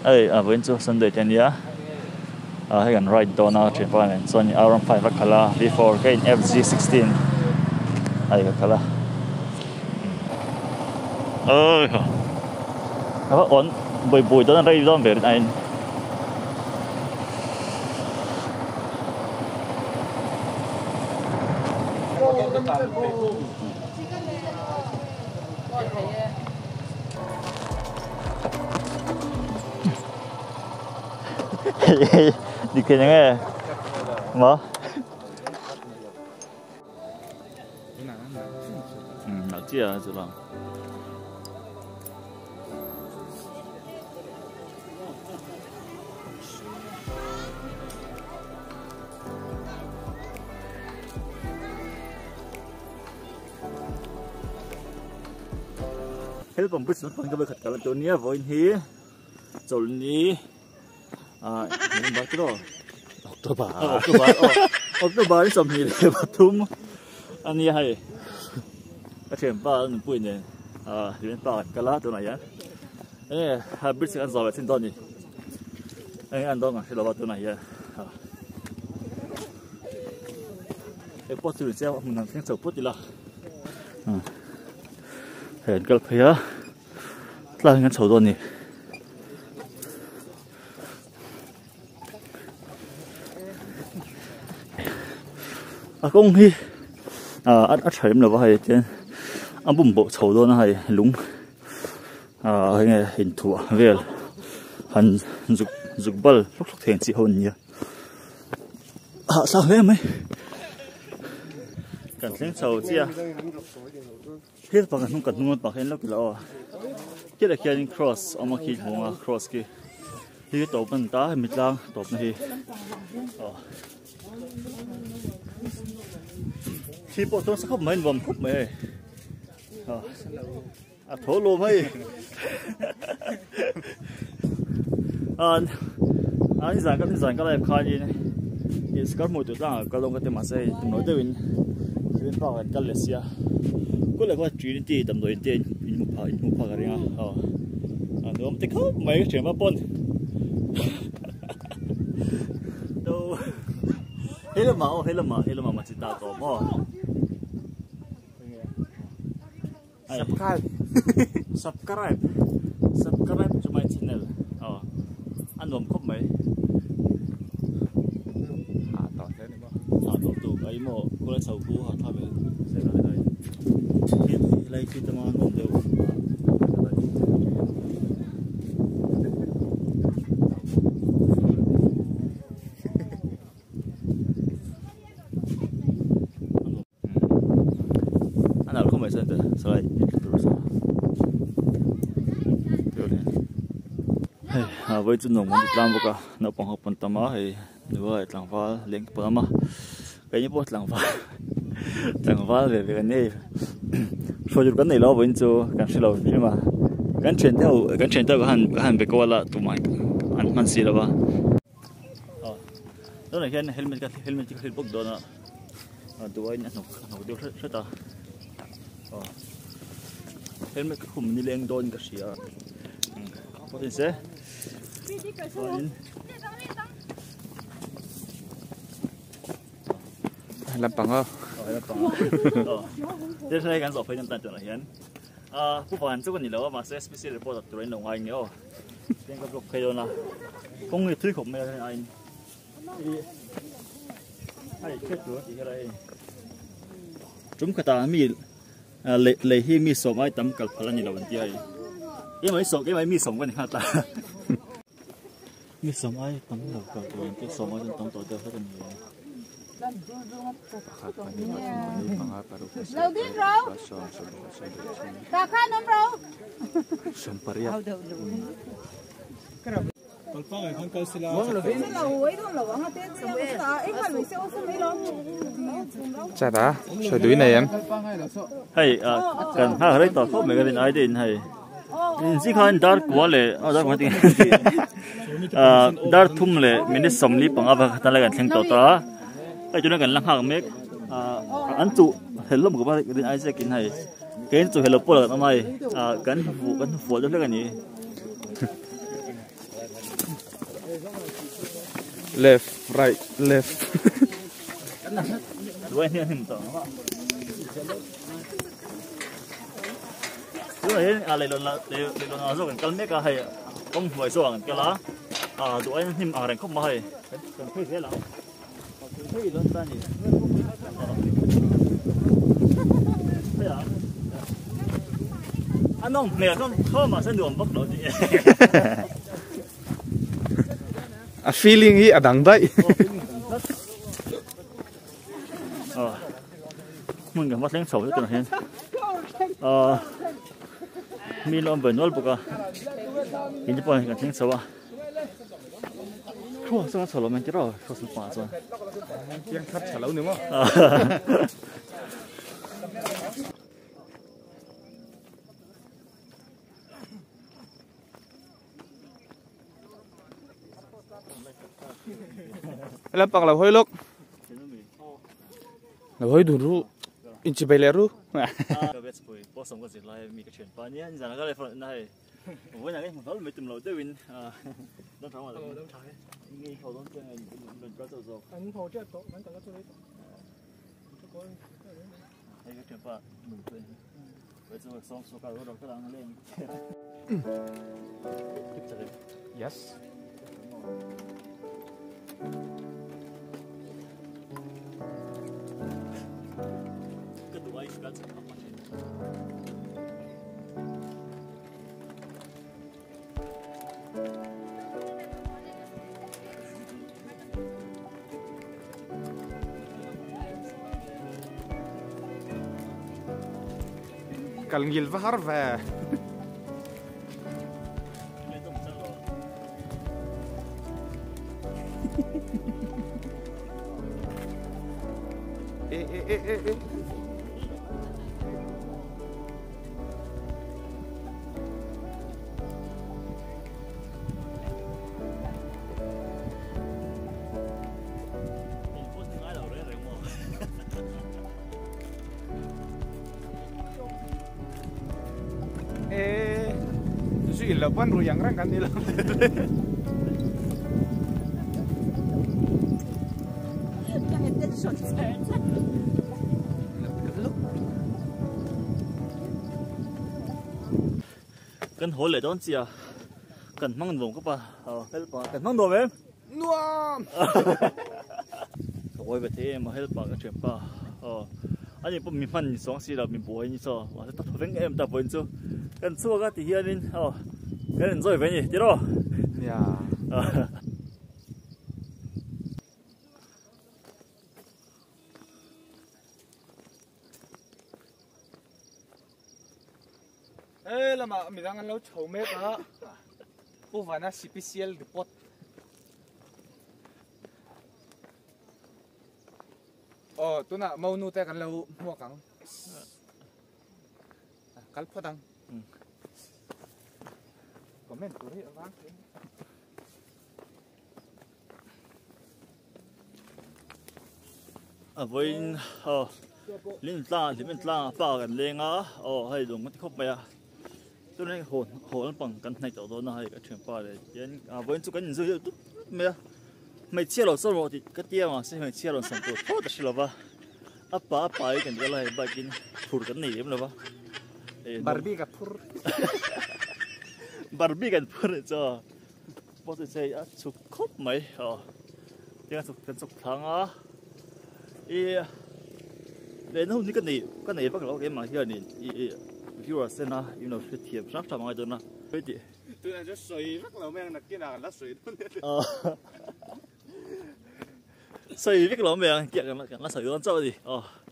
ai với chú Sunday ten ya hay gần ride đó na trên phải nên Sony around 5 kala before cái FG16 ai cái kala apa on boy đó là ride đó về anh đi kia nghe mà nào chia rồi lòng helpผมพูดสุดคนก็ไปขัดกันตัวนี้วันนี้จนนี้นี่บัตรก็October นี่สมัยเลยปทุมอันนี้ให้กระเทียมป้าหนึ่งปุ้ยเนี่ยอยู่ในป่ากะลาตัวไหนยันฮาบิสกันสอบแบบสิ้นตอนนี้อันต้องที่เราว่าตัวไหนยันพอสื่อเจ้ามันนั่งเสียงสดปุ๊บดีละเห็นกันเพียลากันโฉดตัวนี้công hi ăn chém là vậy chứ ăn bún bò chầu đó là lúng hay nghe hình thua về hành dục bal lúc thiền chỉ hồn nhỉ sao thế mấy cần tiếng chầu chứ hết bằng không cần luôn bằng hết lúc đó cái là cái cross ông mà khi mua cross kia thì tổ bên ta hay mít lang tổ này khi bộ tôi sẽ không mấy vòng khúc mấy thổ lùm hay anh giải cái này khai đi này thì sẽ có một tuổi ra cái lông cái tên mà sẽ nói tới bên bao cái cái lệ xia có lẽ có chuyện gì tầm tuổi tiền một phá cái này nếu ông thích không mấy cái chuyện mà bôn đâu hết là mà chỉ tạo tổ mò subscribe cho my channel anh làm khóc mấy ต่อเท่านี้มั้งต่อตู่ấy mà cô lại sầu cú họ thay về sẽ ra đây lấy khi tao mang còn đều với chân nồng mình làm một cái nó bằng học phần tầm á thì nữa làm phá lên cái bữa mà cái như bớt làm phá về cái này số chút cái này lo với chỗ cái sự lo nhưng mà cái chuyện theo cái hàng về qua là tụi mày anh xí là ba đó là cái helmet cái bốc đó nè tụi anh nó điều rất là helmet cái khung như lên đôn cái gì có thể sẽ làm bằng không? Thế này cái sổ phải nhận tận chỗ này hiện.ผู้ผ่านทุกคนนี่แล้วมาเซสพิเศษรีพอร์ตตัวนี้ลงไอ้เงี้ยเป็นกับลูกเคยโดนละคงมีทริคของแม่ไอ้ให้แค่ตัวที่อะไรจุ่มกระตามีเลยที่มีส่งไอ้ตั้มกับพลังนี่เราวันที่ไอ้ยังไม่ส่งยังไม่มีส่งกันข้าตามีสมัยตั้งเรากับตัวเองที่สมัยตั้งตัวเดียวเท่ากันอยู่เราดิ้นเราตาข้าน้ำเราสัมปริยะ chả đã chơi đuổi này em hay cần hai cáiต่อเข้าไม่กันไอ้เด่นhayสิคันดาร์กว่าเลยดาร์กว่าที่ดาร์ทุ่มเลยมันได้สมรีปังอาบะตะละกันเชิงต่อตาไอ้จุดนั้นกันลังหางเมกอันจุเห็นลมกับว่าเด่นไอ้จะกินให้เกณฑ์จุเห็นลมปวดทำไมกันหัวจะเรื่องกันนี้ left right left đuôi anh em tao rồi lấy lần nào rồi cái mấy cái hay công vội xong cái lá đuôi anh em rèn không hay cần phải thế lắm thấy lớn ta nhỉ anh ông mẹ không mà sẽ đường bốc đầu gì feeling hi adang dai mình cảm thấy xấu rất là hen mi lo bên nol buka ini pun kan think sawa kho sang solo men kiro kho sang pa so yang khat chalo ni mo làm bằng là hơi lúc là hơi đủ ru in chỉ bay lẹ ru cái vết bụi bỏ xong cái gì lại mi cái chuyện pa nhé giờ nó cái này phần này với nhà cái một đó mấy tụm lầu tới win nó thằng mà nghi hậu đó chơi mình có做做anh hậu chơi có vẫn còn có chơi hay cái chuyện pa mình quên bây giờ xong số cả rồi cái đang lên yes cái tụi ấy cái gì không Kalngil vahar ve e suy là quan rồi yang rang kan ni lah cần hối lại đón chị à cần mang vùng các bạn cần mang đồ em nuam rồi về thế mà help cái chuyện pa anh em mình phân sống gì là mình bồi như sao và tất cả những em ta bồi chứ cần xua cái thì hiện lên cái này rồi vậy nhỉ chứ đâu ya ê là mà mình đang ăn lâu chầu mét á cô phải là special report tôi nãy mau nuôi tayกันlâu mua cẳng cắt phát đăng comment tôi thấy vang với linh ta ba gần lên á hay dùng cái khúc mày tôi nói hồn bằng cái này chỗ đó nó hay cái chuyện pa đấy nên với chú cái nhìn dưới mày chia lỗ sâu rồi thì cái tia mà sẽ mày chia lỗ sâu rồi thôi thì là ba apa ấy cái này bagian phur cái này em là ba Barbie cái phur Barbie cái phur cho bố tôi say chụp khóc mày tiếng chụp thằng á để nó như cái này bắt đầu cái mà here này viewer xem na you know cái thiệp sắp tham ai đó na vậy thì tôi là just soi rất là men là cái nào là soi soi biết lắm mẹ kia cái nó soi con trâu gì